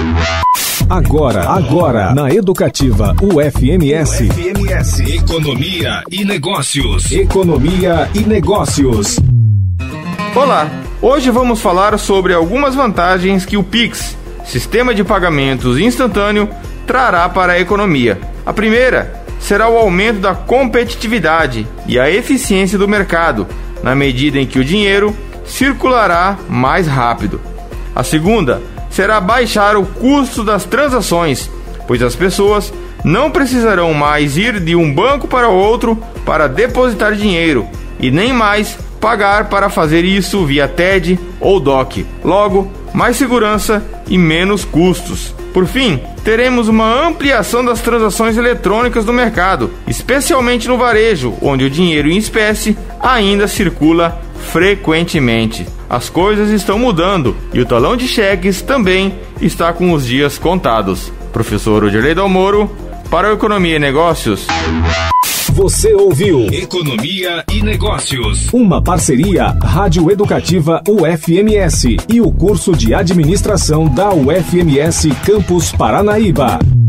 Agora, na Educativa UFMS. Economia e Negócios. Economia e Negócios. Olá, hoje vamos falar sobre algumas vantagens que o Pix, Sistema de Pagamentos Instantâneo, trará para a economia. A primeira será o aumento da competitividade e a eficiência do mercado, na medida em que o dinheiro circulará mais rápido. A segunda será baixar o custo das transações, pois as pessoas não precisarão mais ir de um banco para outro para depositar dinheiro e nem mais pagar para fazer isso via TED ou DOC. Logo, mais segurança e menos custos. Por fim, teremos uma ampliação das transações eletrônicas do mercado, especialmente no varejo, onde o dinheiro em espécie ainda circula frequentemente. As coisas estão mudando e o talão de cheques também está com os dias contados. Professor Odirley Dalmoro, para o Economia e Negócios. Você ouviu Economia e Negócios. Uma parceria Rádio Educativa UFMS e o curso de Administração da UFMS Campus Paranaíba.